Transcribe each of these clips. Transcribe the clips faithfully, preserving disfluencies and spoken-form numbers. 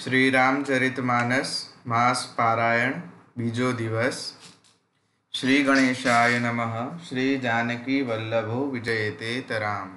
श्री रामचरितमानस मास पारायण बीजो दिवस। श्री गणेशाय नमः। श्री जानकी वल्लभो विजयते तराम।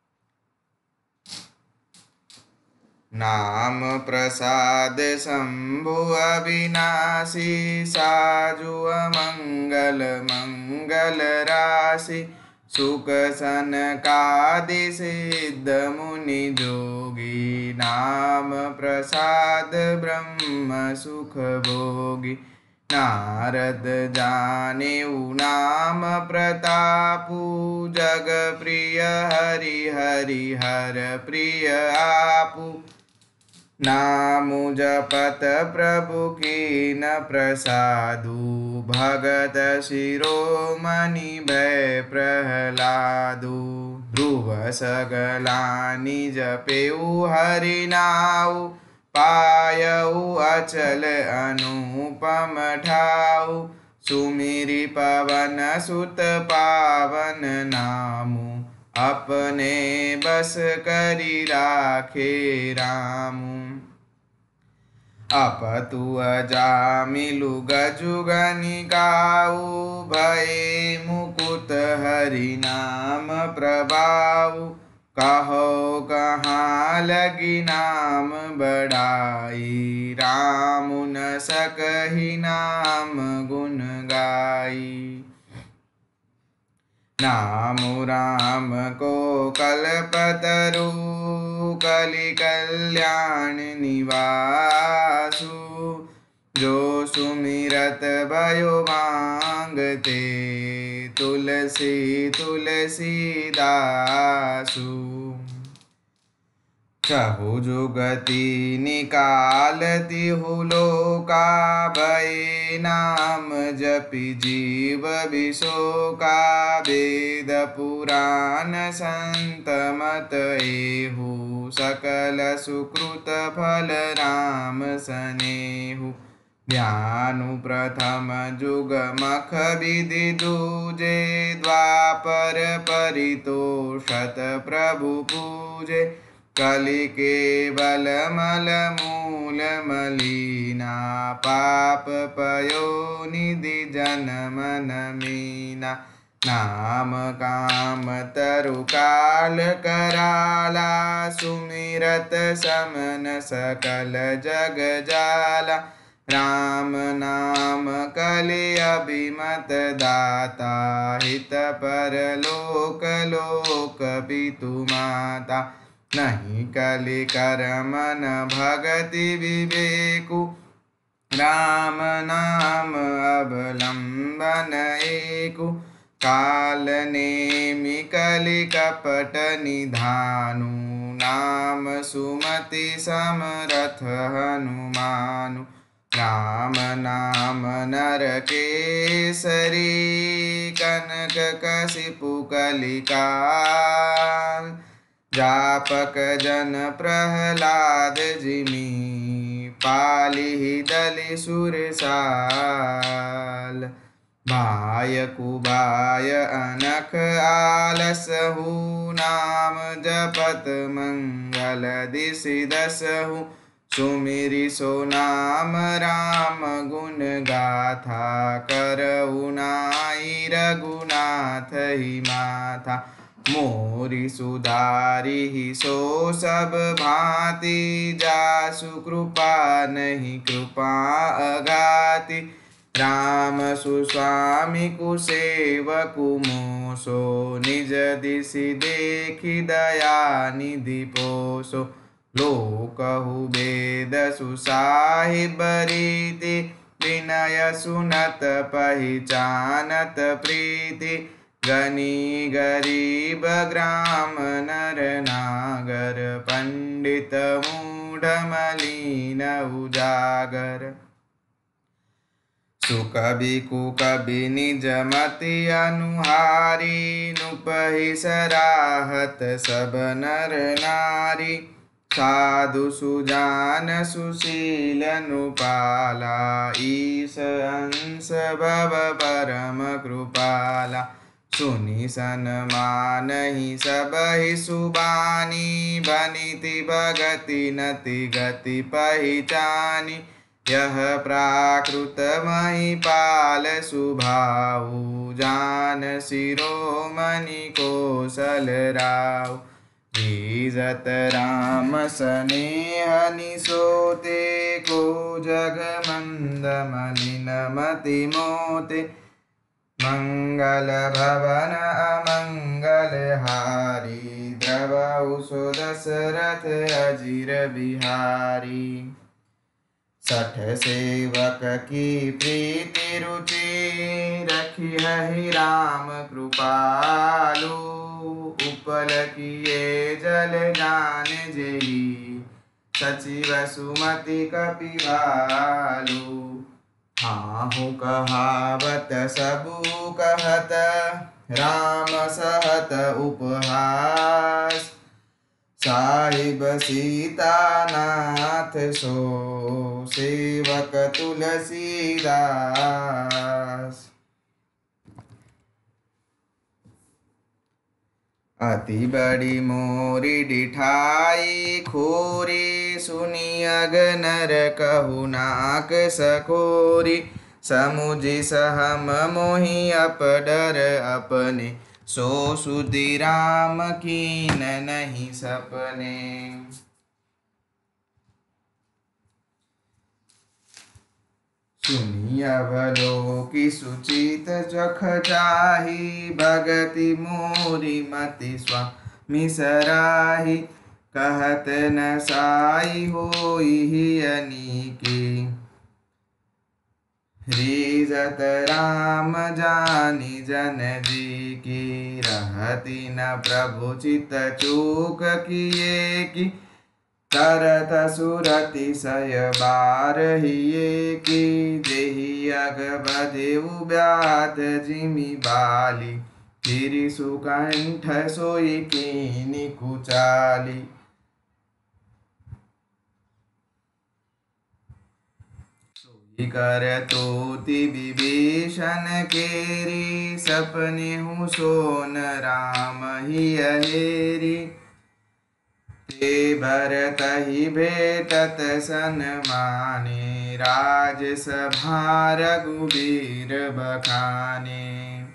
नाम प्रसाद शंभु अविनाशी साजु मंगल मंगल राशि सुख सनकादि सिद्ध मुनि जोगी नाम प्रसाद ब्रह्म सुख भोगी। नारद जानेऊ नाम प्रतापु जग प्रिय हरि हरि हर प्रिय आपु। नामु जपत प्रभु कीन प्रसादु भगत शिरोमणि भय प्रहलादु। ध्रुव सगलानि जपेऊ हरि नाउ पायऊ अचल अनुपम ठाऊ। सुमिरि पवन सुत पावन नामु अपने बस करि राखे रामु। अपतु अजामिलु गजुगनि गाऊ भये मुकुत हरि नाम प्रभाऊ। कहो कहाँ लगी नाम बढ़ाई रामु न सकहि नाम गुण गाई। नामु राम को कल्पतरु कलि कल्याण निवासु। जो सुमिरत भयो मांगते तुलसी तुलसी दासु। चहु जुगति निकालती हुलोका भये नाम जपि जीव विशोका। वेद पुराण संत मत एहु सकल सुकृत फल राम सनेहु। ध्यानु प्रथम जुग मख विधि दूजे द्वापर परितोषत प्रभु पूजे। कलि केवल मल मूल मलीना पाप पयो निधि जन्म न मीना। नाम काम तरु काल कराला सुमिरत समन सकल जग जाला। राम नाम कलि अभिमत दाता हित पर लोक लोक पितु माता। नहीं कलि करमन भगति विवेकु राम नाम अवलंबन एकु। काल नेमि कलि कपट निधानु नाम सुमति समरथ हनुमानु। राम नाम नर केसरी कनक कसिपु कलिकाल। जापक जन प्रहलाद जिमि पालिहि दलि सुरसाल। भाय कुबाय अनख आलसहु नाम जपत मंगल दिसि दसहु। सुमिरि सो नाम राम गुण गाथा करऊ नाई रघुनाथ ही माथा। मोरि सुधारि सो सब भांति जासु कृपा नहीं कृपा अगाति। राम सुस्वामी कुसेवकु मोसो निज दिसि देखि दया निधि पोसो। लोकहु वेद सुसाहिब रीति विनय सुनत पहिचानत प्रीति। गनी गरीब ग्राम नर नागर पंडित मूढ़ मलीन उजागर। सुकवि कुकवि निज मति अनुहारी नुपहि सराहत सब नर नारी। साधु सुजान सुशील नुपाला ईश अंश भव परम कृपाला। सुनि सनमानहि सबहि सुबानी बनिति भगति नति गति पहिचानी यह प्राकृत महिपाल सुभाऊ जान शिरोमणि कौशल राव ईजत राम स्नेह निसोते को जग मंद मलिन मति मोते मंगल भवन अमंगल हारी द्रवहु सो दशरथ अजिर बिहारी सठ सेवक की प्रीति रुचि रखी है राम कृपालु उपल किए जल जान जेई सचिव सुमति कपिवालु हाहु कहावत सबु कहत राम सहत उपहास साहिब सीतानाथ सो सेवक तुलसीदास अति बड़ी मोरी डिठाई खोरी सुनी अगनर कहु नाक सकोरी समुझि सहम मोहि अपडर अपने सो सुधि राम कीन नहीं सपने सुनी अवलोकि सुचित जख जाहि भगति मोरी मति स्वामी सराहि कहत न साई होई अनीके रीजत राम जानी जन जी की रहती न प्रभु चित चूक किए की करत सुरति सय बार हिये की जेहि अग बधेउ ब्यात जिमि बाली फिरि सुकंठ सोई कीनि कुचाली सोई कर तोति विभीषण केरी सपने हूँ सोन राम ही अहेरी ते भरत ही भेटत सनमाने राजसभा रघुबीर बखाने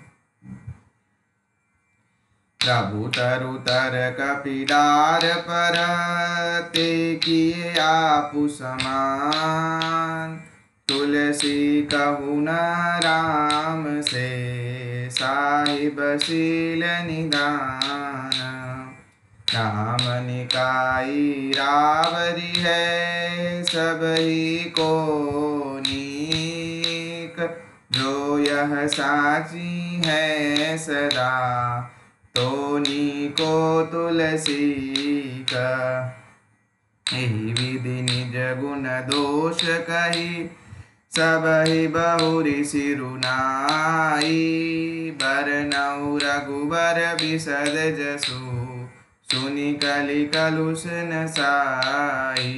प्रभु तरु तर कपिलार पर ते किए आपु समान तुलसी कहु न राम से साहिब शील निदान राम निकाई रावरी है सबही को नीक जो यह साची है सदा तो नीको तुलसी का एहि विधि निज गुण दोष कही सबहि बहुरी सिरुनाई बरनउ रघुबर बिसद जसु सुनि कलि कलुष न साई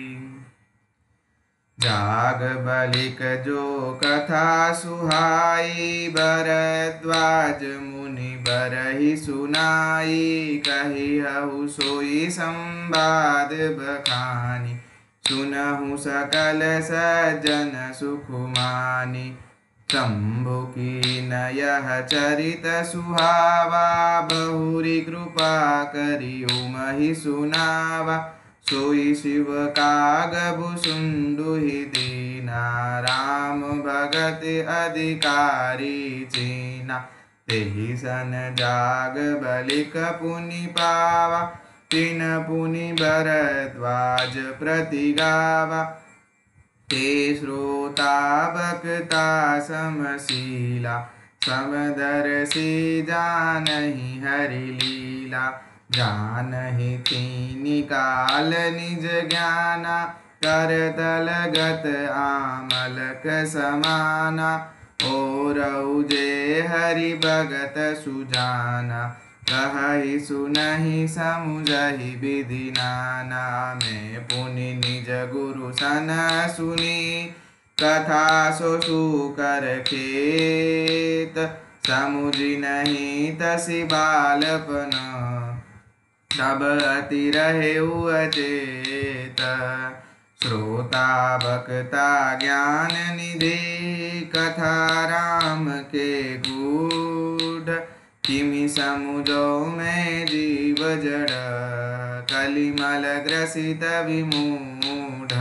जाग बलिक जो कथा सुहाई भरद्वाज मुनि बरहि सुनाई कहि हहु सोई संवाद बखानी सुनहु सकल सज्जन सुखमानी शंभु कीन यह चरित सुहावा बहुरी कृपा करियो महि सुनावा सोई शिव कागबु सुंदुहि दीना राम भगत अधिकारी चीना तेहि सन जाग बलिक पुनि पावा तिन पुनि भरद्वाज प्रति गावा ते श्रोता बक्ता समशीला समदर्शी जानहि हरि लीला जानहि तीनि काल निज ज्ञाना करतल गत आमलक समाना ओरऊ जे हरि भगत सुजाना कहहि सुनहि समुझहि विधि नाना मैं पुनि निज गुरु सन सुनी कथा सो सुकर खेत समुझी नहीं तसी बालपन, तब अति रहे अचेत। श्रोता बक्ता ज्ञान निधि, कथा राम के गूढ़। किमि समुझो मैं जीव जड़, कलिमल ग्रसित विमूढ़।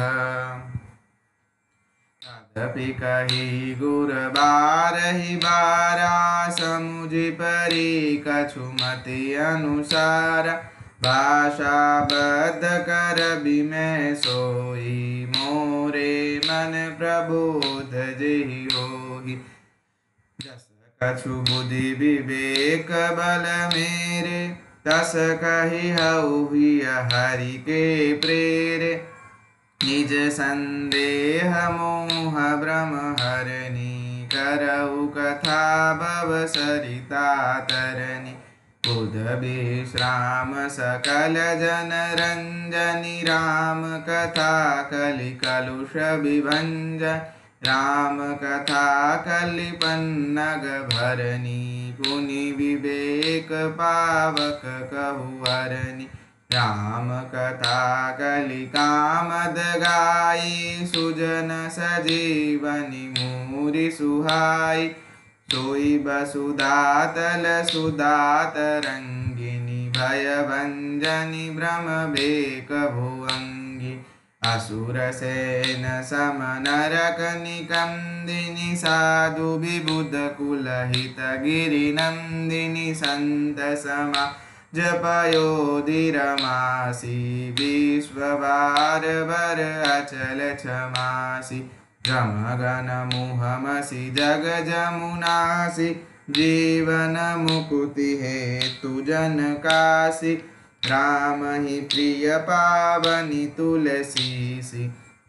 तदपि कही गुर बारहि बारा, समुझि परी कछुमति अनुसार। भाषा बद्ध कर बिमै सोई, मोरे मन प्रबोध जेहि होहि। जस कछु बुद्धि विवेक बल मेरे, तस कहि हउहि हरि के प्रेरे। निज संदेह मोह भ्रम हरनी, करऊ कथा भव सरिता तरनी। बुध विश्राम सकल जन रंजनी, राम कथा कलि कलुष विभंजन। राम कथा कलि पन्नग भरनी, पुनि विवेक पावक कहु हरनी। राम कथा कलि कामद गाई, सुजन सजीवनी मूरि सुहाई। सोई वसुधा तल सुधा तरंगिनी, भय भंजनी भ्रम भेक भुअंगी। असुर सेन सम नरक निकंदिनी, साधु विबुध कुलहित गिरि नंदिनी। संत समा जपयोधि रमासी, विश्व बार बर अचल क्षमासी। जम गण मुहमसी जग जमुनासी, जीवन मुकुति हेतु जन कासी। राम ही प्रिय पावनी तुलसीसी,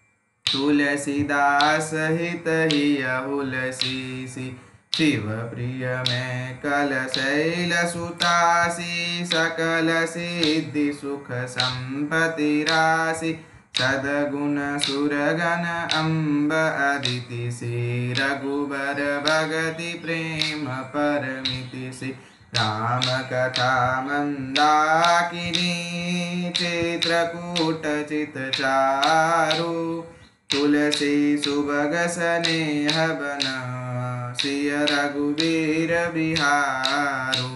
तुलसीदास हित ही अहुलसीसी। शिव प्रिय में कल शैल सुतासी, सकल सिद्धि सुख संपत्ति राशि। सदगुण सुरगण अम्ब अदिति सी, रघुबर भगति प्रेम परमिति सी। राम कथा मंदाकिनी, चित्रकूट चित चारु। तुलसी सुभग स्नेह बन, सिय रघुवीर बिहारू।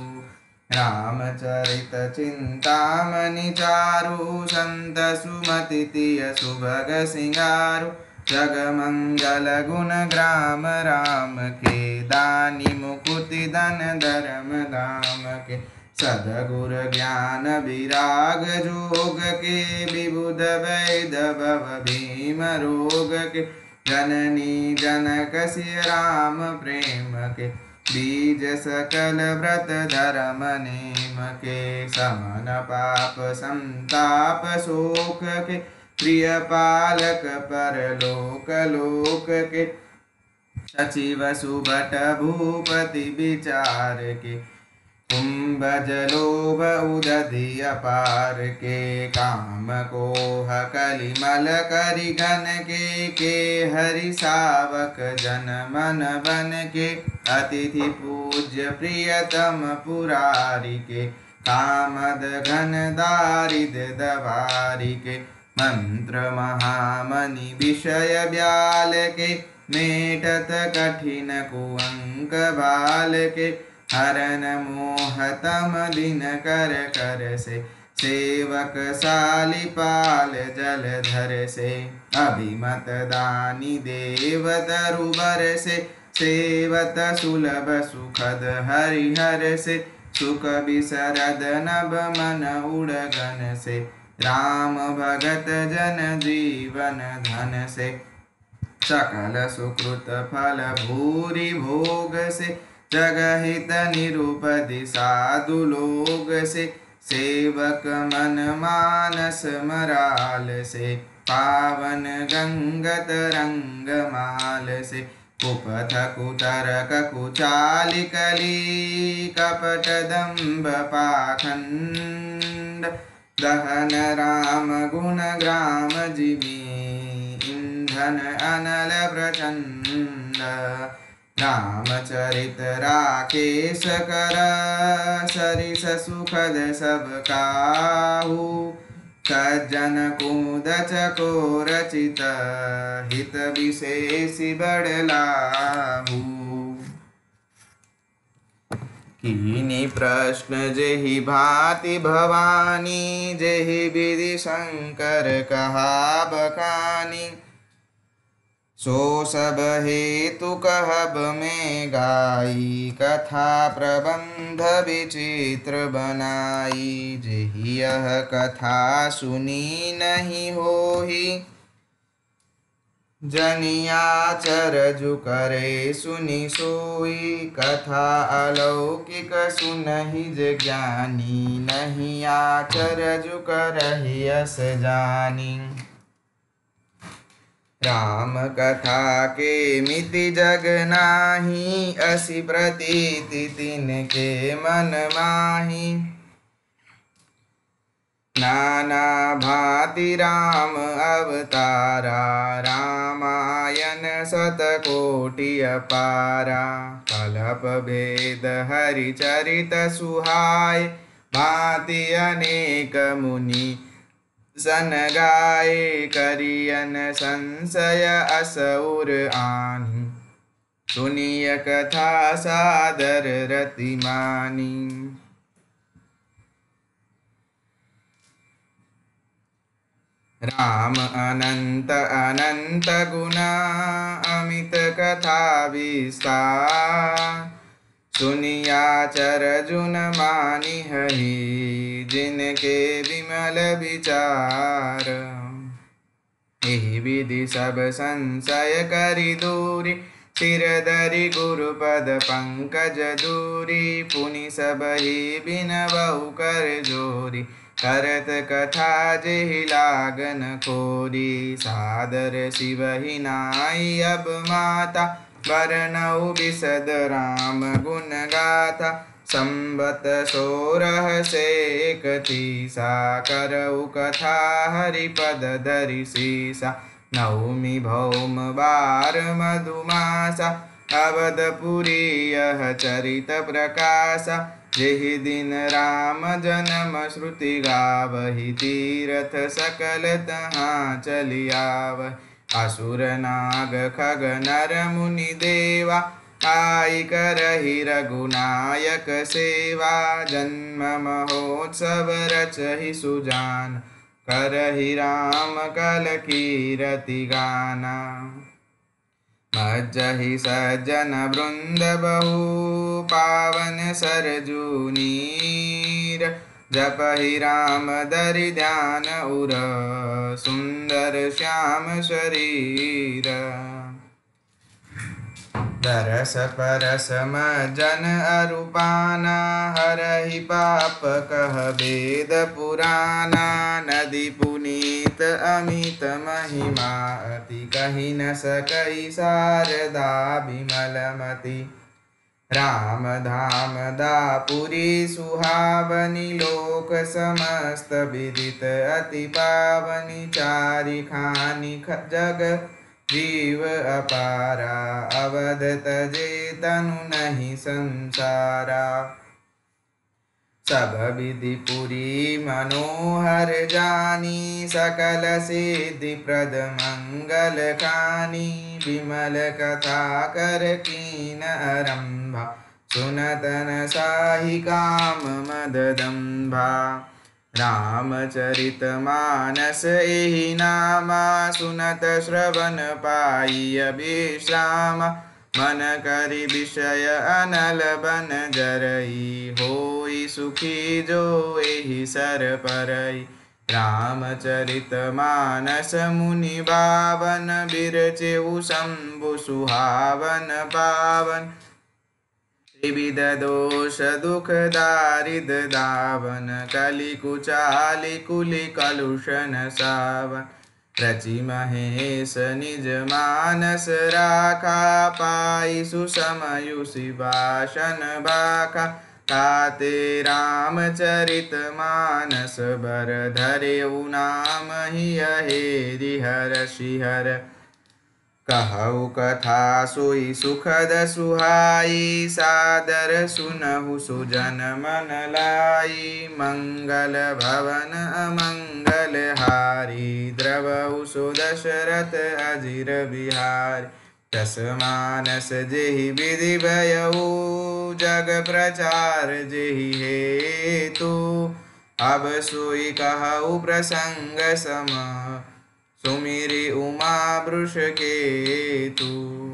रामचरित चिंतामणि चारु, संत सुमति तिय सुभग सिंगारु। जग मंगल गुण ग्राम राम के, दानी मुकुति धन धर्म धाम के। सदगुर ज्ञान विराग जोग के, विबुध वैद भव भीम रोग के। जननी जनक सिय राम प्रेम के, बीज सकल व्रत धर्म नेम के। समन पाप संताप शोक के, प्रिय पालक परलोक लोक के। सचिव सुभट भूपति विचार के, कुंभ जलोभ उदधि अपार के। काम कोह कलिमल करि घन के, के हरि सावक जन मन बन के। अतिथि पूज्य प्रियतम पुरारी के, कामद घन दारिद दवारी के। मंत्र महामणि विषय ब्याल के, मेटत कठिन कुअंक बाल के। हरन मोहतम दिन कर कर से, सेवक साली पाल जलधर से। अभिमत दानी देव तरुबर से, सेवत सुलभ सुखद हरिहर से। सुख बिसरद नभ मन उड़गन से, राम भगत जन जीवन धन से। सकल सुकृत फल भूरि भोग से, जगहित निरुपधि साधु लोग से। सेवक मन मानस मराल से, पावन गंगत रंग माल से। कुपथ कुतरक कुचालि कली, कपट दंभ पाखंड। दहन राम गुण ग्राम जिमी, ईंधन अनल प्रचंड। रामचरित राकेश कर सरिस सुखद सब काहू सज्जन कुमुद चकोर चित हित विशेषि बड़लाहू कीनी प्रश्न जेहि भांति भवानी जेहि विधि शंकर कहा बखानी सो सब हेतु कहब में गाई कथा प्रबंध विचित्र बनाई जेहि यह कथा सुनी नहीं होही जनियाचरजु करे सुनि सोई कथा अलौकिक सुनहि जे ज्ञानी नहीं आचरजु करहि अस जानी राम कथा के मिति जग नाही असि प्रतीति तिनके मन माही नाना भांति राम अवतारा रामायण शतकोटि अपारा कलप भेद हरिचरित सुहाय भांति अनेक मुनि सन गाये करियन संशय असुर आनी सुनिय कथा सादर रति मानी राम अनंत अनंत गुना अमित कथा विस्तार सुनिया चरजुन मानि हहि जिनके विमल विचार एहि विधि सब संशय करि दूरी सिर धरि गुरुपद पंकज दूरी पुनि सबहि बिनवहु कर जोरी करत कथा जेहि लागन खोरी सादर शिवहि नाई अब माता बरनऊ बिसद राम गुण गाथा संबत सोरह से एकतीसा करऊ कथा हरिपद धरि सीसा नवमी भौम बार मधुमासा अवधपुरी यह चरित प्रकाशा जेहि दिन राम जन्म श्रुति गावहि तीरथ सकल तहाँ चलि आवहि असुर नाग खग नर मुनि देवा आई करहि रघुनायक सेवा जन्म महोत्सव रचहि सुजान करहि राम कल कीरति गाना मज्जहि सज्जन वृंद बहु पावन सरजू नीर जपहि राम धरि ध्यान उर सुंदर श्याम शरीर दरस परस मज्जन अरूपाना हरहि पाप कह वेद पुराना नदी पुनीत अमित महिमा अति कहि न सकई शारदा विमलमति राम धाम दापुरी सुहावनी लोक समस्त विदित अति पावनी चारि खानि जग जीव अपारा अवध तजे तनु नहीं संसारा सब विधि पुरी मनोहर जानी सकल सिद्धि प्रद मंगल खानी विमल कथा कर कीन आरंभा सुनतन साहि काम मददंभा रामचरित मानस एहि नामा सुनत श्रवण पाई अभिश्राम मन करि विषय अनल बन जरई होई सुखी जो एहि सर परई रामचरित मानस मुनि बावन बिरचेउ शंभु सुहावन पावन त्रिविध दोष दुख दारिद दावन कलि कुचालि कुलि कलुषन सावन रचि महेश निज मानस राखा पाई सुसमयु शिवासन बाखा ताते रामचरित मानस बर धरेउ नाम ही हेरि हर शिहर कहु कथा सोई सुखद सुहाई, सादर सुनहु सुजन मन लाई। मंगल भवन अमंगल हारी, द्रवहु सो दशरथ अजिर बिहारी। दस मानस जेहि विधि भयउ, जग प्रचार जेहि हेतु। अब सोई कहु प्रसंग सम, सुमिरि उमा वृषकेतु।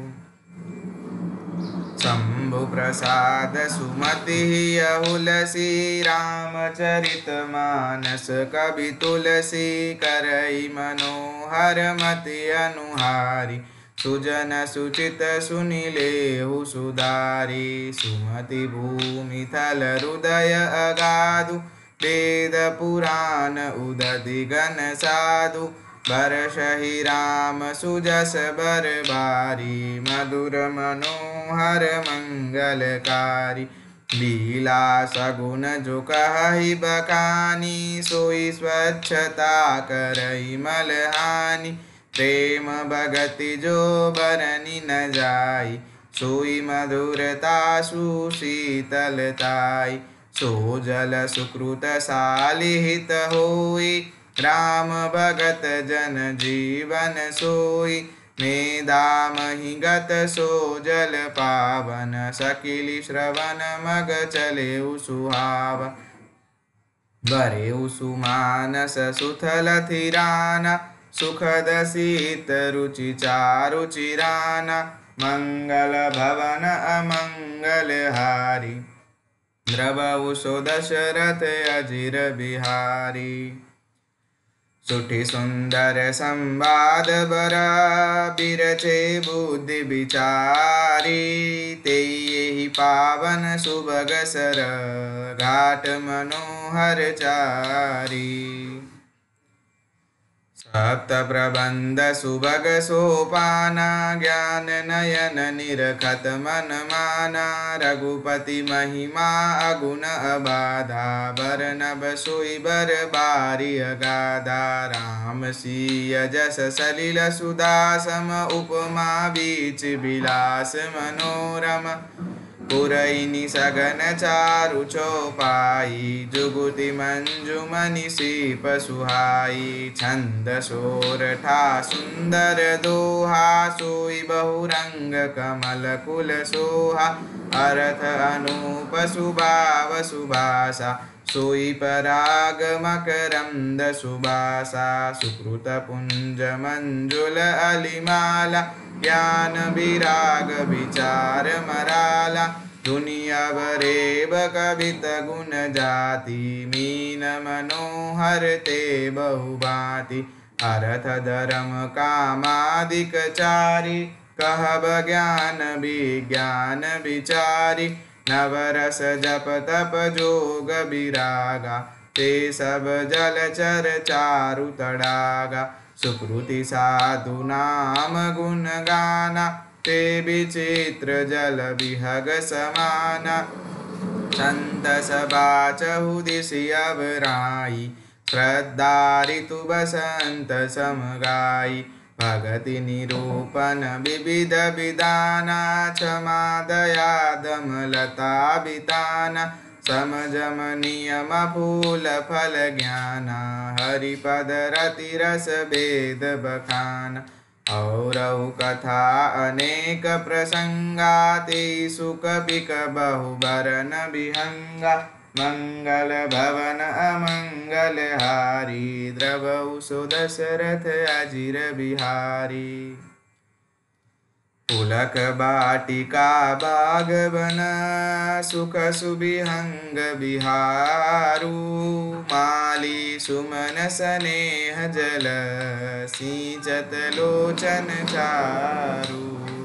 शंभु प्रसाद सुमति अहुलसी, रामचरित मानस कवि तुलसी। करई मनोहर मति अनुहारी, सुजन सुचित सुनिलेहु सुधारी। सुमति भूमि थल हृदय अगाधु, वेद पुराण उदधि गण साधु। बरसहि राम सुजस बर बारी, मधुर मनोहर मंगलकारी। लीला सगुन जो कहहि बखानी, सोई स्वच्छता करई मलहानी। प्रेम भगति जो बरनि न जाई, सोई मधुरता सुशीतलताई। सो जल सुकृत सालिहित होई, राम भगत जन जीवन सोई। मेधा मही गत सो जल पावन, सकिली श्रवण मग चलेउ सुहावन। बरेउ सुमानस सुथल थिराना, सुखद शीत रुचि चारु चिराना। मंगल भवन अमंगल हारी, द्रवहु सो दशरथ अजिर बिहारी। सुठी सुंदर संवाद बरा, बिरचे बुद्धि विचारी। तेहि पावन सुभग सर, घाट मनोहर चारी। सप्त प्रबंध सुभग सोपाना, ज्ञान नयन निरखत मन माना। रघुपति महिमा अगुण अबाधा, बरनब सोई बर बारी अगाधा। राम सिय जस सलिल सुधा सम, उपमा बीच बिलास मनोरम। पुरैनी सघन चारु चौपाई, जुगुति मंजुमनि सीप सुहाई। छंद सोरठा सुंदर दोहा, सोई बहुरंग कमल कुल सोहा। अर्थ अनूप सुभाव सुभाषा, सोई पराग मकरंद सुबासा। सुकृत पुंज मंजुल अलिमाला, ज्ञान विराग विचार मराला। दुनिया बरेब कवित गुण जाति, मीन मनोहर ते बहुभांति। अर्थ धर्म कामादिक चारि, कहब ज्ञान विज्ञान विचारी। नवरस जप तप जोग विरागा, ते सब जलचर चारु तड़ागा। सुकृति साधु नाम गुण गाना, ते विचित्र जल विहग समाना। संत सभा चहु दिसि अवराई, श्रद्धा ऋतु बसंत समगाई। भगति निरूपण विविध विधाना, क्षमा दया दमलता बिताना। समझम नियम फूल फल ज्ञाना, हरिपद रति रस वेद बखाना। औरहु कथा अनेक प्रसंगा, ते सुख बिक बहु बरन बिहंगा। मंगल भवन अमंगल हारी, द्रवहु सो दशरथ अजिर बिहारी। पुलक बाटिका बागवन, सुख सुबिहंग बिहारू। माली सुमन स्नेह जल, सिंचत लोचन चारू।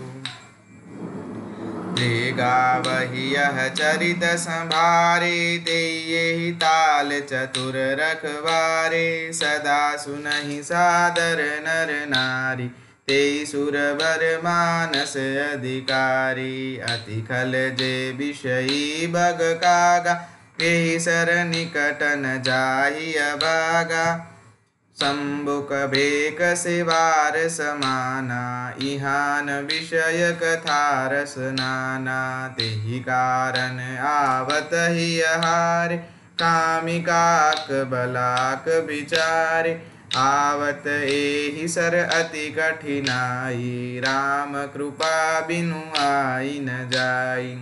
जे गावहि यह चरित संभारे, ते यहि ताल चतुर रखवारे। सदा सुनहि सादर नर नारी, ते सुरवर मानस अधिकारी। अति खल जे विषयी बग कागा, एहि सर निकट न जाहि अभागा। शंभुक भेक सेवार समाना इहान विषय कथा रस नाना तेहि कारण आवत ही हारे कामिकाक बलाक विचारे आवत एहि सर अति कठिनाई राम कृपा बिनु आई न जाई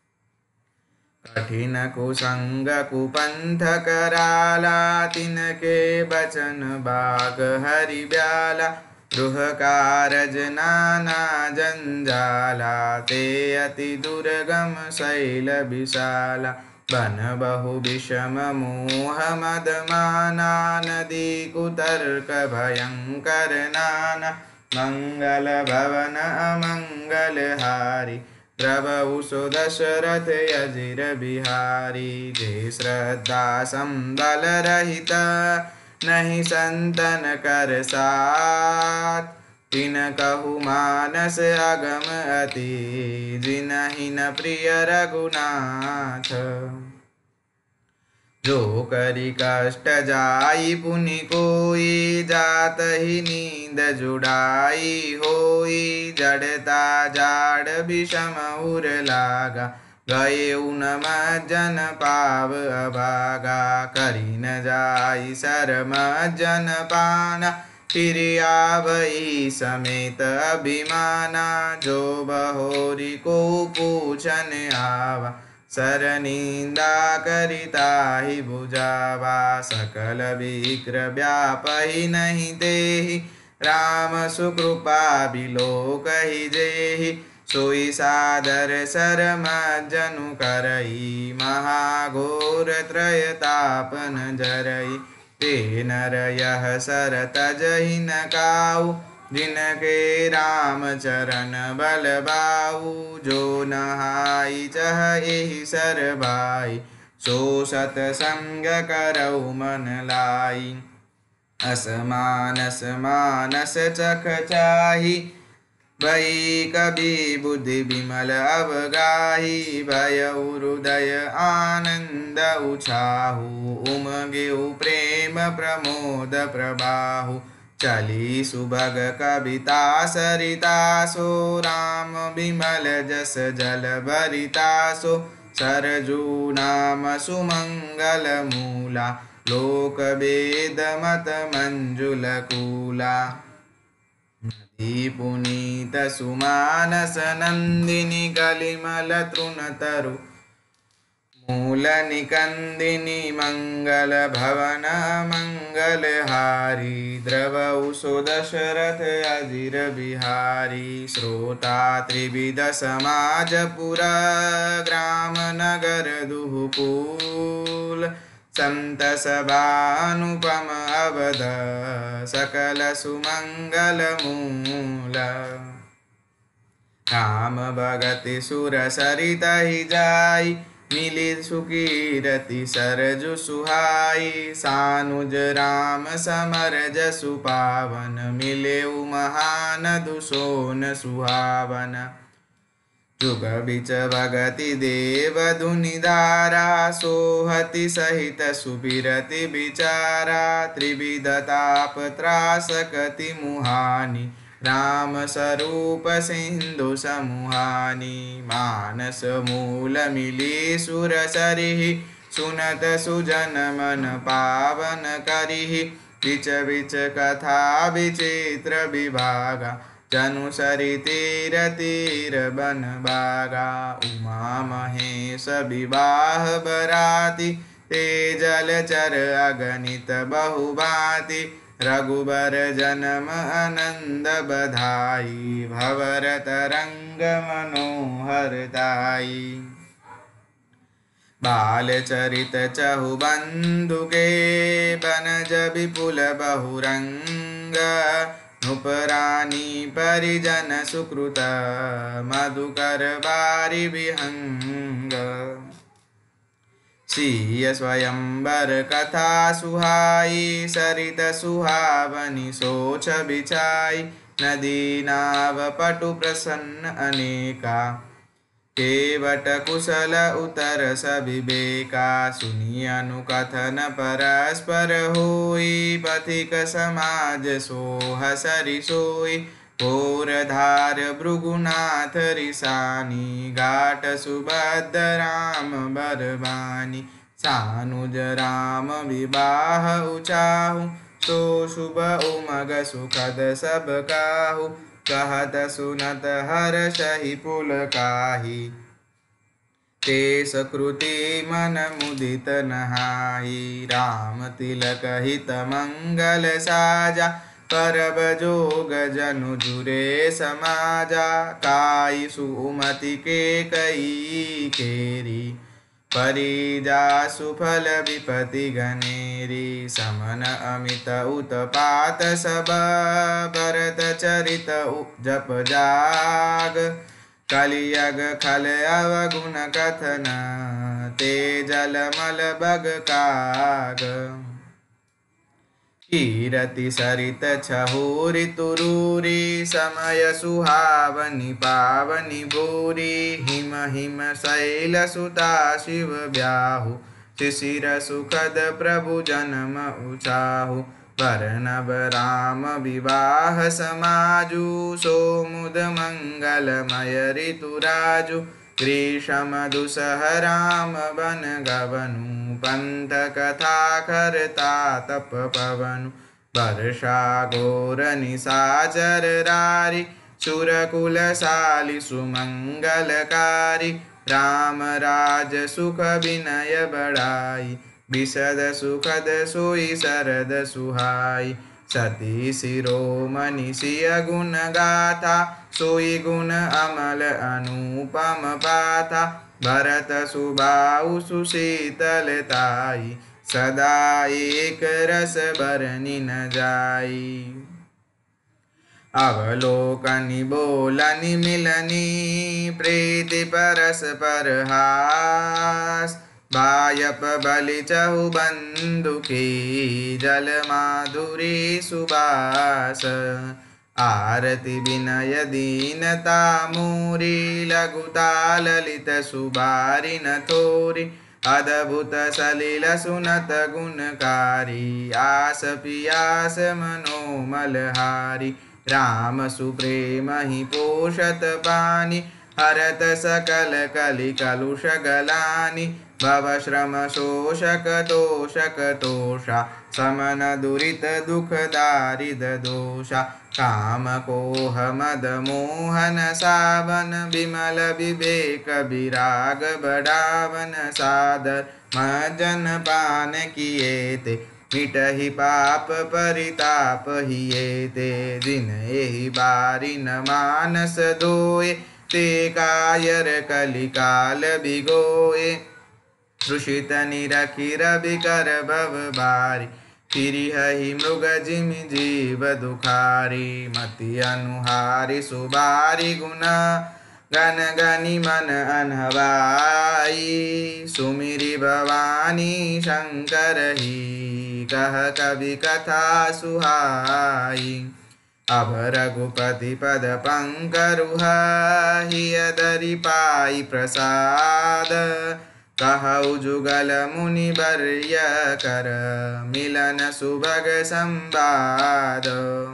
कठिन कुसंग कुपंथ कराला तिनके बचन बाग हरि ब्याला गृह कारज नाना जंजाला ते अति दुर्गम शैल विशाला बन बहु विषम मोह मद माना नदी कुतर्क भयंकर नाना मंगल भवन अमंगल हारी प्रभु सो दशरथ अजिर बिहारी जे श्रद्धा संबल रहित नहीं संतन कर साथ तिन कहु मानस अगम अति जिनहि न प्रिय रघुनाथ जो करी कष्ट जाई पुनि कोई जात ही नींद जुड़ाई होई जड़ता जाड़ विषम उर लागा गए उन मज्जन पाव अभागा करी न जाई शर्म जन पाना फिर आवई समेत अभिमाना जो बहोरी को पूछन आवा सर निंदा करिता ही बुझावा सकल विक्र व्यापहि नहीं देहि राम सुकृपा बिलोक ही जेहि सोई सादर शरम जनु करई महाघोर त्रयतापन जरई ते नर यह सर तजहि न काऊ जिनके राम चरण बल बाऊ जो नहाई चह एहि सर भाई सो सतसंग करऊ मन लाई असमानस मानस चख चाही भई कभी बुद्धि विमल अवगाही भय हृदय आनंद उछाहु उमगेउ प्रेम प्रमोद प्रबाहु चली सुभग कविता सरिता सो राम विमल जस जल भरिता सो सरजू नाम सुमंगल मूला लोक वेद मत मंजुल कूला नदी पुनीत सुमानस नंदिनी कलिमल तृण तरु मूल निकंदिनी मंगल भवन मंगल हारी द्रवौ सो दशरथ अजिर बिहारी श्रोता त्रिविध समाज पुर ग्राम नगर दुहुकूल संत सभा अनुपम अवध सकल सुमंगल मूल राम भगति सुर सरित ही जाई मिली सुकीरति सरजु सुहाई सानुज राम समर जसु पावन मिले महान दुसोन सुहावन जुग बिच भगति देव धुनि धारा सोहति सहित सुबिरति बिचारा त्रिविध ताप त्रासकति मुहानि राम स्वरूप सिंधु समुहानि मानस मूल मिली सुर सरिहि सुनत सुजन मन पावन करिहि बिच बिच कथा विचित्र विभागा जनु सरि तीर तीर बन बागा उमा महेश विवाह बराती ते जल चर अगणित बहुभांति रघुबर जन्म आनंद बधाई भवर तरंग मनोहर दाई बाल चरित चहु बंधु के बनज विपुल बहुरंग नृपरानी परिजन सुकृत मधुकर बारी विहंग सीय स्वयंवर कथा सुहाई सरित सुहावनी सोच बिछाई नदी नाव पटु प्रसन्न अनेका केवट कुशल उतर सविवेका सुनी अनुकथन परस्पर होई पथिक समाज सोह सरि सोई घोरधार भृगुनाथ रिसानी घाट सुभद्र राम बरबानी सानुज राम विवाह उचाहु तो शुभ उमग सुखद सब काहू कहत सुनत हर्षहि पुलकाहि ते सकृति मन मुदित नहाई राम तिलक हित मंगल साजा परब जोग जनु जुरे समाजा काई सुमति के कई केरी परिजा सुफल विपति गनेरी समन अमित उत्पात सब भरत चरित जप जाग कलियग खल अवगुण कथन ते जल मल बग काग कीरति सरित छहुरि तुरूरी समय सुहावनि पावनि भूरी हिम हिम शैल सुता शिव ब्याहु शिशिर सुखद प्रभु जन्म उचाहु वर्णव राम विवाह समाजु सोमुद मंगलमय ऋतुराजु ग्रीष्म दुसह राम बन गवनु पंथ कथा करता तप पवनु वर्षा घोर निशाचर रारी सुरकुल साली सुमंगलकारी राम राज सुख विनय बढ़ाई विशद सुखद सोई शरद सुहाई सती शिरोमणि सिय गुण गाथा सोई गुण अमल अनुपम पाथा भरत सुबाहु सुशीतलताई सदा एक रस बरनि न जाई अवलोकनि बोलनि मिलनि प्रीति परस्पर हास बायप बलि चहु बंधु की जल माधुरी सुबास आरती विनय दीनता मूरी लघुता ललित सुबारि न थोरी अद्भुत सलिल सुनत गुणकारी आस पियास मनोमलहारी राम सुप्रेम ही पोषत पानी हरत सकल कलि कलुष गलानि भव श्रम शोषक तोषक तोषा समन दुरित दुख दारिद दोषा काम कोह मद मोहन सावन विमल विवेक विराग बढ़ावन सादर मज्जन पान किए ते मिटहि पाप परिताप हिये ते जिन एहि बारी न मानस धोए ते कायर कलिकाल बिगोए तृषित निरखि रवि कर भव बारी फिरिहि मृग जिमि जीव दुखारी मति अनुहारी सुबारी गुना गन गनि मन अनहवाई सुमिरि भवानी शंकर ही कह कवि कथा सुहाई अब रघुपति पद पंकरुह हियदरि पाई प्रसाद कहु जुगल मुनि वर्य कर मिलन सुभग संवाद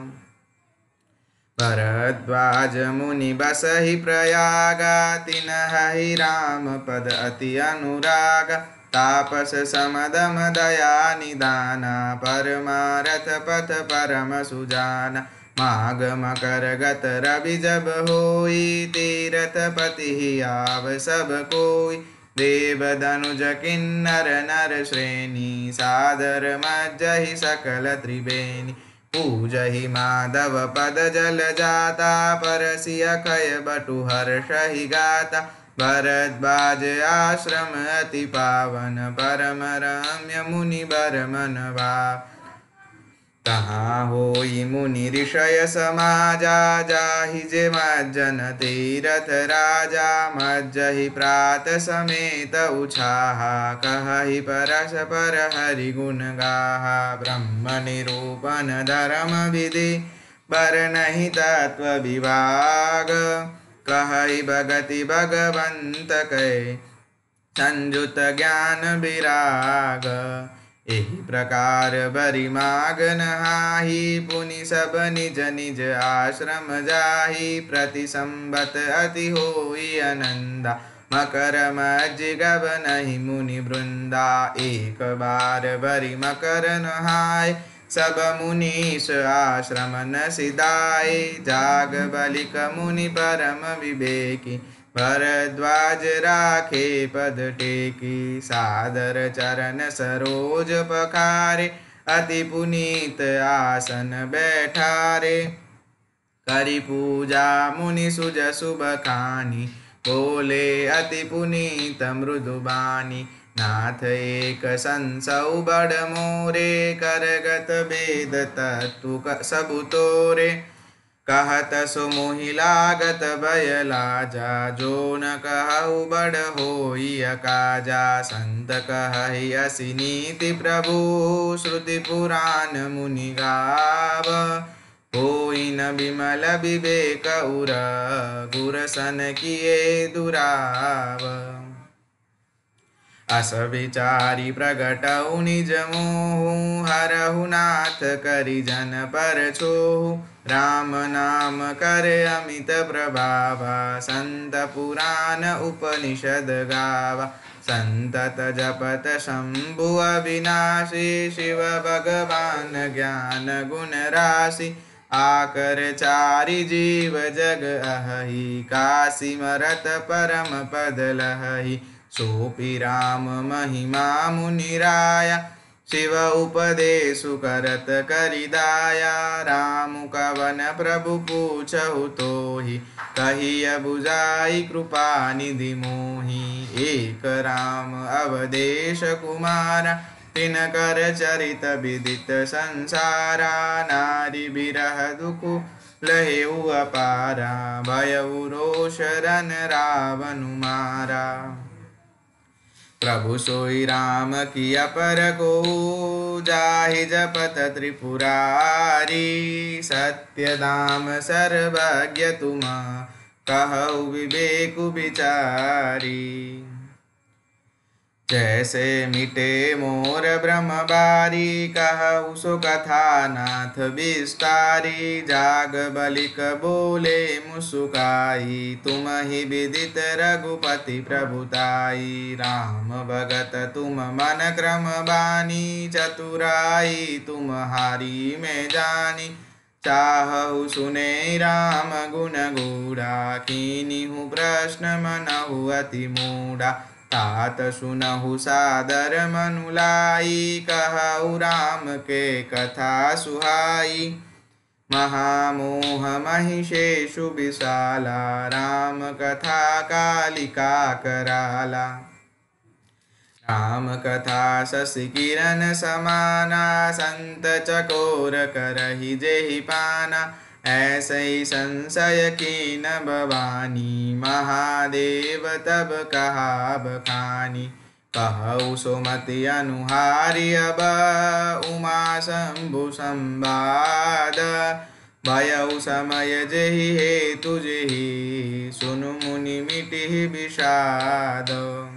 भरद्वाज मुनि बसहि प्रयागा तिनहि राम पद अति अनुराग तापस समदम दया निदाना परमारथ पथ परम सुजाना माघ मकर गत रवि जब होई तीरथ पति आव सब कोई देव धनुज किन्नर नर श्रेणी सादर मज्जहि सकल त्रिवेणी पूजहि माधव पद जल जाता परसिय खय बटु हर्षहि गाता भरद्वाज आश्रम अति पावन परम रम्य मुनि बर मन भाव तहाँ होई मुनि ऋषय समाजा जाहि जे मज्जन तीरथ राजा मज्जहि प्रात समेत उछाहा कहहि परस्पर हरि गुण गाहा ब्रह्म निरूपण धर्म विधि बरनहि तत्व विभाग कहई भगति भगवंत कै संजुत ज्ञान विराग। एहि प्रकार बरि माग नहाहि पुनि सब निज निज आश्रम जाहि। प्रति संबत अति होई आनंदा मकर मज्जिगब नहीं मुनि वृंदा। एक बार बरि मकर नहाय सब मुनीश आश्रम न सिधाए। जाग बलिक मुनि परम विवेकी भरद्वाज राखे पद टेकी। सादर चरण सरोज पखारे अति पुनीत आसन बैठारे। करि पूजा मुनि सुजसु बखानी बोले अति पुनीत मृदु बानी। नाथ एक संसौ बड़ मोरे करगत वेद तत्व सबु तोरे। कहत सो मोहि लागत भय लाजा जो न कहु बड़ होई अकाजा। संत कहहि असि नीति प्रभु श्रुति पुराण मुनि गाव। होई न विमल विवेक उर गुर सन किए दुराव। अस विचारी प्रगटऊ निज मोहु हरहु नाथ करि जन पर छोहु। राम नाम कर अमित प्रभावा संत पुराण उपनिषद गावा। संतत जपत शंभु अविनाशी शिव भगवान ज्ञान गुण राशि। आकर चारि जीव जग अहहि काशी मरत परम पद लहहि। सोपि राम महिमा मुनि राया शिव उपदेशु करत करि दाया। राम कवन प्रभु पूछहु तोहि कहिय बुझाई कृपा निधि मोहि। एक राम अवदेश कुमारा तिन कर चरित विदित संसारा। नारी बिरह दुख लहेउ अपारा भयउ रोष रन रावनु मारा। प्रभु सोई राम की अपर को जाहि जपत त्रिपुरारी। सत्य दाम सर्वज्ञ तुम कहु विवेकु विचारी। जैसे मिटे मोर ब्रह्म बारी कहु सो कथा नाथ विस्तारी। जाग बलिक बोले मुसुकाई तुम ही विदित रघुपति प्रभुताई। राम भगत तुम मन क्रम बानी चतुराई तुम्हारी में जानी। चाहु सुने राम गुण गूढ़ा कीन्हु प्रश्न मनहु अति मूढ़ा। तात सुनहु सादर मनु लाई कहु राम के कथा सुहाई। महामोह महिषेषु विशाला राम कथा कालिका कराला। राम कथा शशि किरण समाना संत चकोर करहि जेहि पाना। ऐसे ही संशय कीन भवानी महादेव तब कहा बखानी। कहु सुमति अनुहारी अब उमा शंभु संवाद। भयउ समय जेहि हेतु जेहि सुनु मुनि मिटिहि विषाद।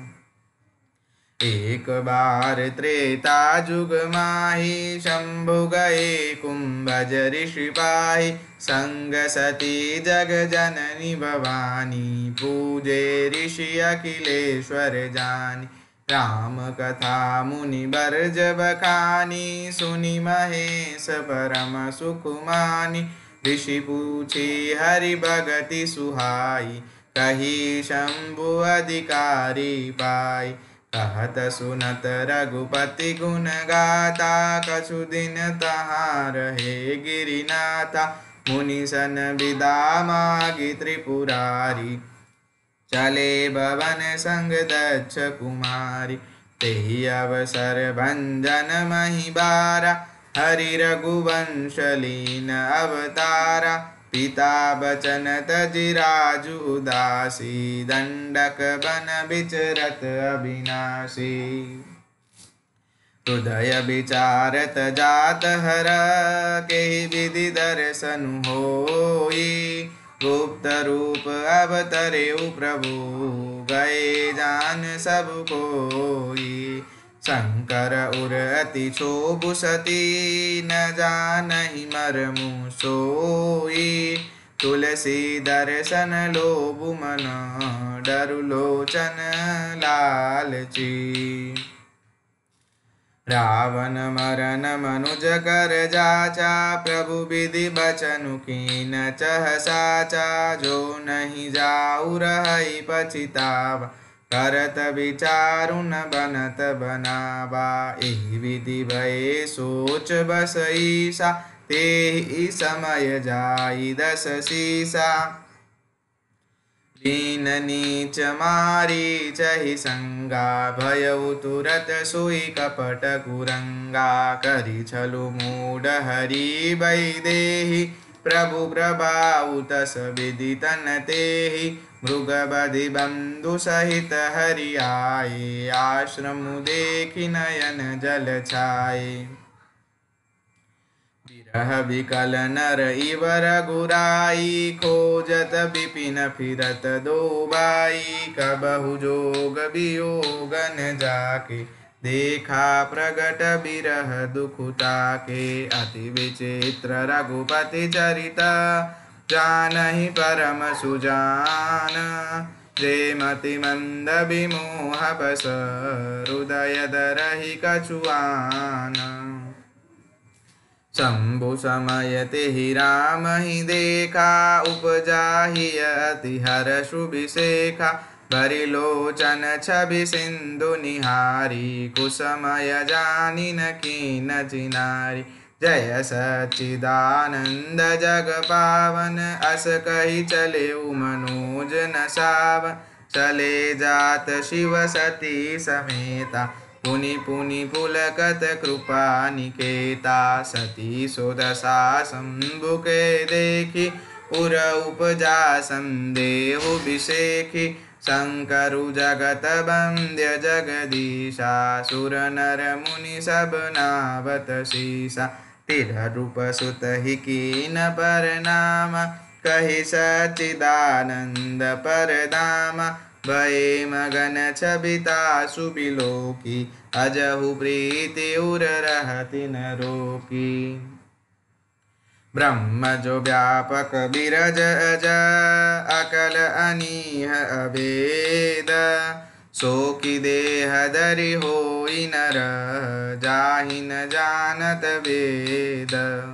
एक बार त्रेता जुग माहि शंभु गए कुंभज ऋषि पाहि। संग सती जग जननी भवानी पूजे ऋषि अखिलेश्वर जानी। राम कथा मुनि बरज बखानी सुनि महेश परम सुख मानी। ऋषि पूछी हरि भगति सुहाई कही शंभु अधिकारी पाई। कहत सुनत रघुपति गुण गाता कछु दिन तहाँ रहे गिरिनाथा। मुनि सन विदा मागी त्रिपुरारी चले भवन संग दक्ष कुमारी। तेहि अवसर भंजन मही बारा हरि रघुवंश लीन अवतारा। पिता बचन तजि राजु उदासी दंडक बन विचरत अविनाशी। हृदय विचारत जात हर केहि विधि दर्शन होई। गुप्त रूप अवतरेउ प्रभु, गए जान सब कोई। शंकर उर अति क्षोभु सती, न जानहि मरमु सोई। तुलसी दर्शन लोभु मन, डरु लोचन लालची। रावण मरन मनुज कर जाचा, प्रभु विधि बचनु कीन चह साचा। जो नहीं जाऊ रहई पछितावा, करत विचारु न बनत बनावा। एहि विधि भये सोच बस ईसा, तेहि समय जाई दस सीसा। दीन नीच मारी चहि संगा, भयउ तुरत सोई कपट कुरंगा। करि छलु मूढ़ हरि वैदेही, प्रभु प्रभाउ तस विधि तन तेहि। मृग बधि बंधु सहित हरि आए, आश्रम देखि नयन जल छाए। विरह विकल नर इव रघुराई, खोजत विपिन फिरत दो बाई। कबहु जोग वियोगन जाके, देखा प्रगट विरह दुख ताके। अति विचित्र रघुपति चरित, जानहि परम सुजान। प्रेमति मंद विमोह बस, हृदय दरहि कछुआन। शंभु समय तेहि राम ही देखा, उपजाहि अति हर्षु विसेखा। भरि लोचन छवि सिंधु निहारी, कुसमय जानि न कीन चिनारी। जय सच्चिदानंद जग पावन, अस कहि चलेउ मनोज न सावन। चले जात शिव सती समेता, पुनि पुनि पुलकत कृपा निकेता। सती सुदशा शंभु के देखी, उर उपजा संदेहु विसेखी। शंकरु जगत वंद्य जगदीशा, सुर नर मुनि सब नावत शीसा। तिर रूप सुत ही कीन परनामा, कहि सच्चिदानंद परधामा। भये मगन छबिता सुबिलोकी, अजहु प्रीति उर रहति न रोकी। ब्रह्म जो व्यापक बिरज अज, अकल अनीह अभेद। सो की देह धरि होई नर, जाहि न जानत वेद।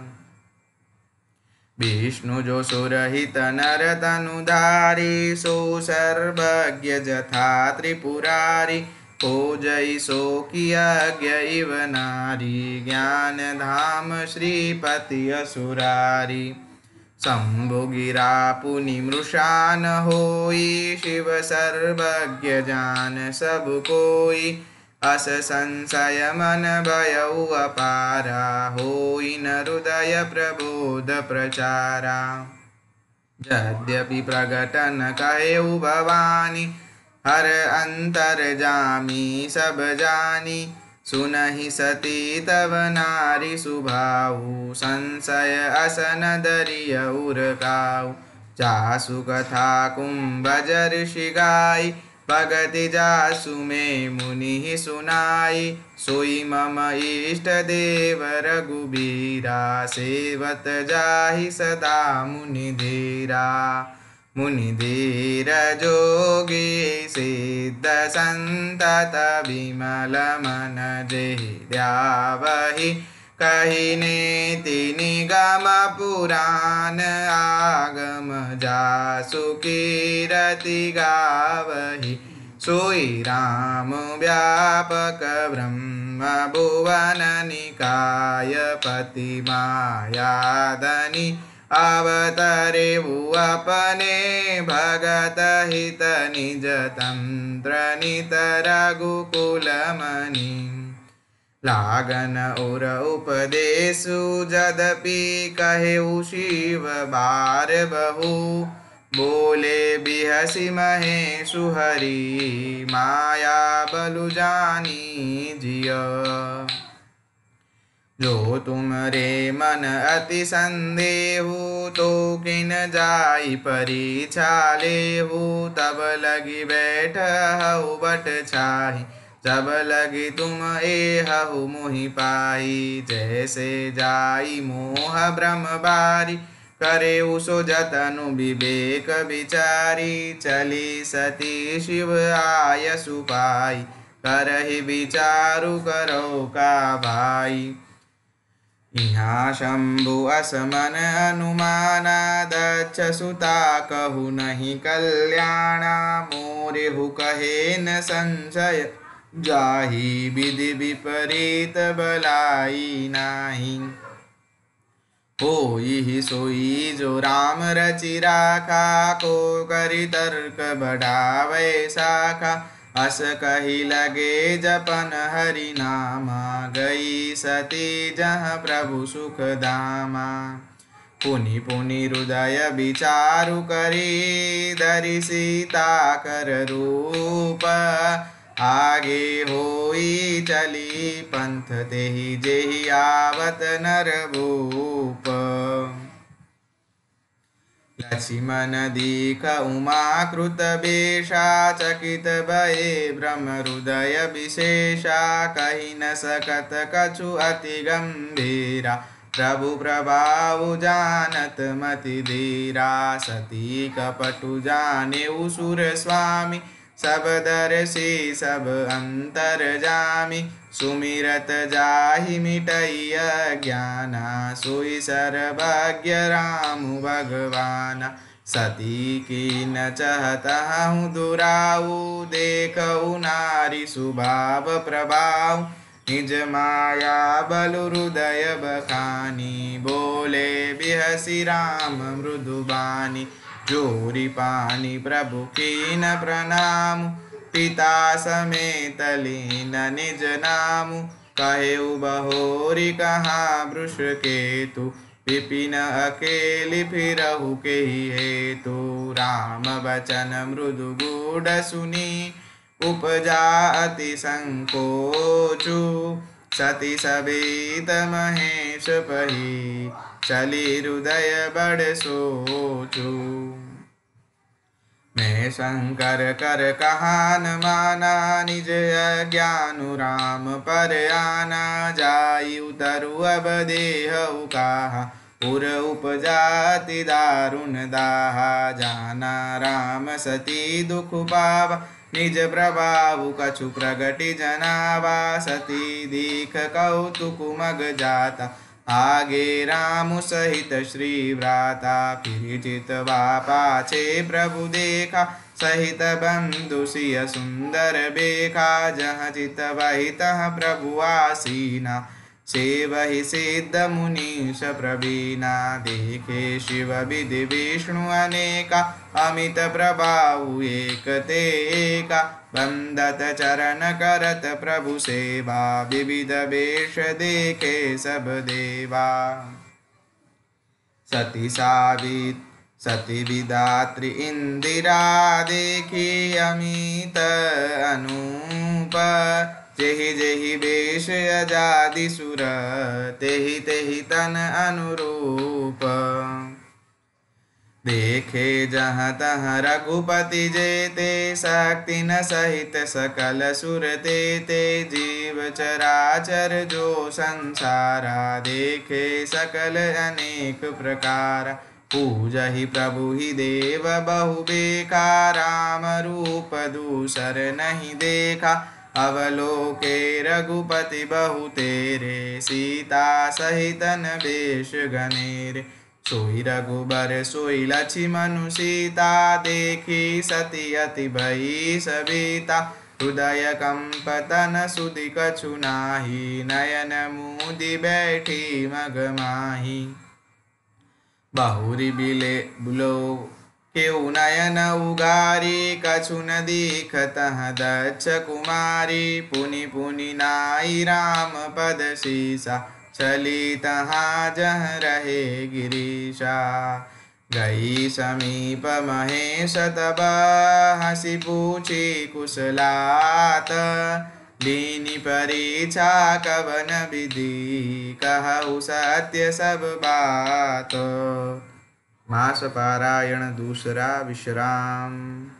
विष्णु जो सुरहित नर तनुधारी, सो सर्वज्ञ जथा त्रिपुरारी। खोजई सो की यज्ञ इव नारी, ज्ञान धाम श्रीपति असुरारी। शंभु गिरा पुनि मृषान होई, शिव सर्वज्ञ जान सब कोई। अस संशय मन भयउ अपारा, होई न हृदय प्रबोध प्रचारा। यद्यपि प्रगट न कहेउ भवानी, हर अंतर जामी सब जानी। सुनहि सती तव नारी सुभाऊ, संशय असन दरिय उर काऊ। जासु कथा कुंभज ऋषि गाई, भगति जासु में मुनि ही सुनाई। सोई मम इष्ट देव रघुबीरा, सेवत जाहि सदा मुनि धीरा। मुनि धीर जोगी सिद्ध संतत, विमल मन जेहि ध्यावहि। कहि नेति निगम पुराण, आगम जासु कीरति गावहि। सोई राम व्यापक ब्रह्म भुवन निकाय, पति मायाधनि अवतरेउ अपने। भगत हित निज तंत्र नित रघुकुल मनि। लागन उर उपदेशु जदपि, कहेउ शिव बार बहु। बोले बिहसि महेशु हरि, माया बलु जानी जिय। जो तुम रे मन अति संदेहु तो किन जाई परीक्षा लेहु। तब लगी बैठ हऊ बट छाही जब लगी तुम एहु मोहि पाई। जैसे जाई मोह भ्रम बारी करे उसो जतनु विवेक विचारी। चली सती शिव आय सुपाई करहि विचारु करो का भाई। यहाँ शंभु असमन अनुमाना दक्ष सुता कहु नहीं कल्याणा। मोरेहु कहे न संशय जाहि विधि विपरीत बलाई नाही। होई सोई जो राम रचि राखा को करि तर्क बढ़ावे शाखा। अस कही लगे जपन हरि नामा गई सती जहाँ प्रभु सुख धामा। पुनि पुनि हृदय विचारु करी धरि सीता कर रूप। आगे होई चली पंथ तेहि जेहि आवत नर भूप। लक्ष्मण दीख उमाकृत बेशा चकित भये ब्रह्म हृदय विशेषा। कहि न सकत कछु अति गंभीरा प्रभु प्रभाव जानत मति धीरा। सती कपटु जाने सुर स्वामी सब दर्शी सब अंतर जामी। सुमिरत जाहि मिटैय ज्ञाना सोई सर्वज्ञ राम भगवाना। सती की न चाहता दुराऊ देखऊ नारी सुभाव प्रभाव। निज माया बलु हृदय बखानी बोले बिहसी राम मृदुबानी। जोरी पानी प्रभु की न प्रणाम पिता समेत लीन निज नामु। कहेउ बहोरी कहाँ वृष केतु विपिन अकेली फिरहु के हेतु। राम बचन मृदु गूढ़ सुनी उपजा अति संकोचु। सती सबित महेश पही चली हृदय बड़ सोचु। मैं शंकर कर कहान माना निज अज्ञानु राम पर आना। जाई उतरु अब देहु कहा पुर उपजाति दारुण दाहा। जाना राम सती दुख पावा निज प्रभाव कछु प्रगति जनावा। सती दीख कौतुक मग जाता आगे राम सहित श्री व्राता। फिर चितवा पाछे प्रभु देखा सहित बंधु सिय सुंदर बेखा। जहाँ चित वही तह प्रभु आसीना से वही सिद्ध मुनीश प्रवीणा। देखे शिव विधि विष्णु अनेका अमित प्रभाव एक तेका। बंदत चरण करत प्रभु सेवा विविध वेश देखे सब देवा। सती सावित सती विदात्री इंदिरा देखी अमित अनूप। जेहि जेहि वेश अजादि सुर तेहि तेहि तन अनुरूप। देखे जहाँ तहाँ रघुपति जेते शक्ति न सहित सकल सुर तेते। जीव चराचर जो संसारा देखे सकल अनेक प्रकार। पूजहि प्रभु ही देव बहु बेखा राम रूप दूसर नहीं देखा। अवलोके रघुपति बहु तेरे सीता सहितन वेश गनेरे। सोई रघुबर सोई लक्ष्मण सीता देखी सती अति भई सविता। हृदय कंपतन सुधि कछु नाही नयन मुदि बैठी मग माही। बहुरी बिले बुलो केउ नयन उगारी कछु न दीखत दक्ष कुमारी। पुनि पुनि नाई राम पद सीसा चली तहाँ जह रहे गिरीशा। गई समीप महेश तब हसी पूछी कुशलात। दीनी परीक्षा कवन विधि कहु सत्य सब बात। मास पारायण दूसरा विश्राम।